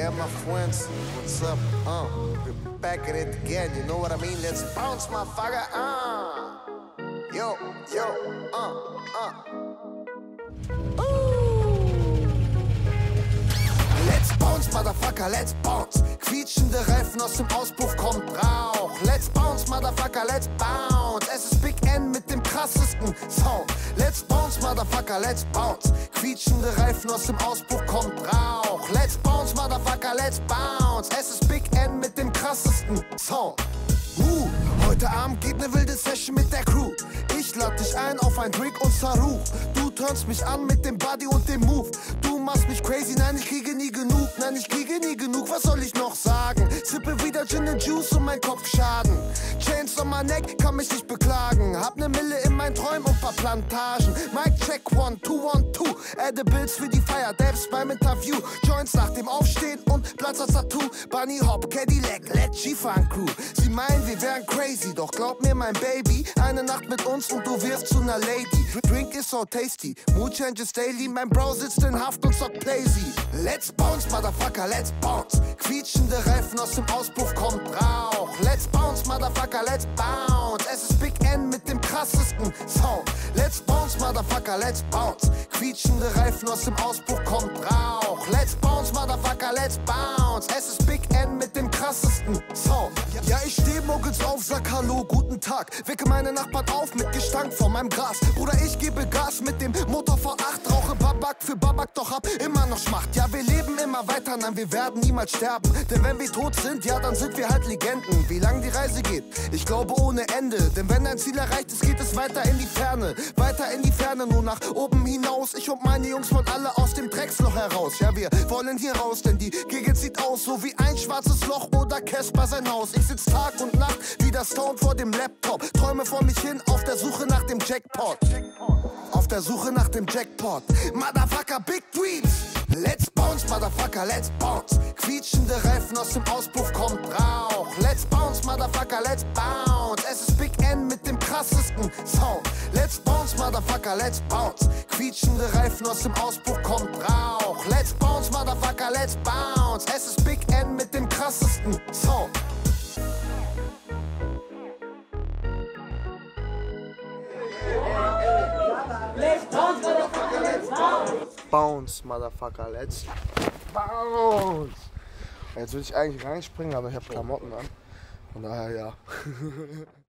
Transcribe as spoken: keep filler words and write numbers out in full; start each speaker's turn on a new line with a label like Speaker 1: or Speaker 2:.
Speaker 1: Yeah, my friends, what's up? Uh, we're back at it again, you know what I mean? Let's bounce, motherfucker. Uh, yo, yo, uh, uh. Ooh. Let's bounce, motherfucker, let's bounce. Quietschende Reifen aus dem Auspuff kommt Rauch. Let's bounce, motherfucker, let's bounce. Es ist Big N mit dem krassesten Sound. Let's bounce, motherfucker, let's bounce. Quietschende Reifen aus dem Auspuff kommt Rauch. Let's bounce, motherfucker, let's bounce. Es ist Big N mit dem krassesten Sound. Uh, heute Abend geht ne wilde Session mit der Crew. Ich lad dich ein auf ein Drink und Saruch. Du turnst mich an mit dem Body und dem Move. Du machst mich crazy, nein, ich kriege nie genug. Nein, ich kriege nie genug, was soll ich noch sagen? Sippe wieder Gin and Juice und mein Kopf schaden. Chains on my neck, kann mich nicht beklagen. Hab ne Mille in meinen Träumen und paar Plantagen. Mic check, one, two, one, two. Edibles für die Feier, Dabs beim Interview. Joints nach dem Aufstehen und Platz als Tattoo. Bunny Hop, Cadillac, Let's G-Funk Crew. Sie meinen, wir wären crazy, doch glaub mir, mein Baby, eine Nacht mit uns und du wirst zu ner Lady. Drink is so tasty, mood changes daily. Mein Bro sitzt in Haft und zockt Playsy. Let's bounce, motherfucker, let's bounce. Quietschende Reifen aus dem Auspuff kommt Rauch. Let's bounce, motherfucker, let's bounce. Es ist Big N mit dem krassesten Sound. Let's bounce, motherfucker, let's bounce. Quietschende Reifen aus dem Auspuff kommt Rauch. Let's bounce, motherfucker, let's bounce. Es ist Big N mit dem krassesten Sound. Ja, ich steh morgens auf, sag Hallo, guten Tag. Wecke meine Nachbarn auf mit Gestank von meinem Gras. Bruder, ich gebe Gas mit dem Motor V acht. Rauche Babak für Babak, doch hab immer noch Schmacht. Ja, wir leben immer weiter, nein, wir werden niemals sterben. Denn wenn wir tot sind, ja, dann sind wir halt Legenden. Wie lang die Reise geht, ich glaube ohne Ende. Denn wenn ein Ziel erreicht ist, geht es weiter in die Ferne. Weiter in die Ferne, nur nach oben hinaus. Ich und meine Jungs wollen alle aus dem Drecksloch heraus. Ja, wir wollen hier raus, denn die Gegend sieht aus so wie ein schwarzes Loch oder Casper sein Haus. Ich sitz Tag und Nacht wie das Stone vor dem Laptop. Träume vor mich hin auf der Suche nach dem Jackpot. Auf der Suche nach dem Jackpot. Motherfucker, big dreams. Let's bounce, motherfucker, let's bounce. Quietschende Reifen aus dem Auspuff kommt Rauch. Let's bounce, motherfucker, let's bounce. Es ist Big N mit dem krassesten Sound. Let's bounce, motherfucker, let's bounce. Quietschende Reifen aus dem Auspuff kommt Rauch. Let's bounce, motherfucker, let's bounce. Es ist Big N mit dem krassesten Sound.
Speaker 2: Let's bounce, motherfucker, let's bounce!
Speaker 3: Bounce, motherfucker, let's bounce! Jetzt will ich eigentlich reinspringen, aber ich habe Klamotten an. Von daher ja.